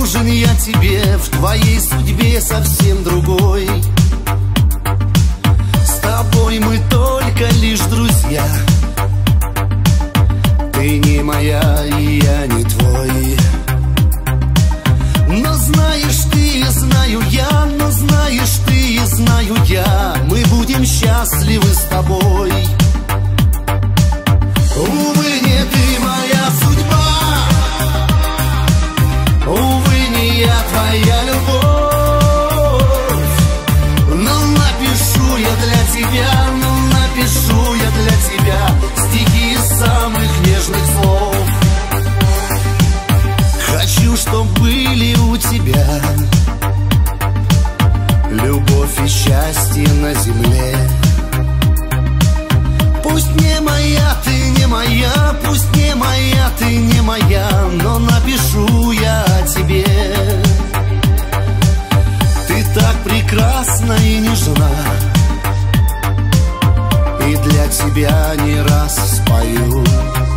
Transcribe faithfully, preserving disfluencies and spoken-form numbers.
нужен я тебе, в твоей судьбе совсем другой. С тобой мы только лишь друзья. Ты не моя, и я не твой. Но знаешь ты, знаю я, но знаешь ты, знаю я, мы будем счастливы с тобой. Увы, не ты моя судьба, увы, не я твоя любовь. Но напишу я для тебя, но напишу я для тебя стихи из самых нежных слов. Хочу, чтоб были у тебя любовь и счастье на земле. Пусть не моя, ты не моя, пусть не моя, ты не моя, но напишу я о тебе. Ты так прекрасна и нежна, и для тебя не раз спою.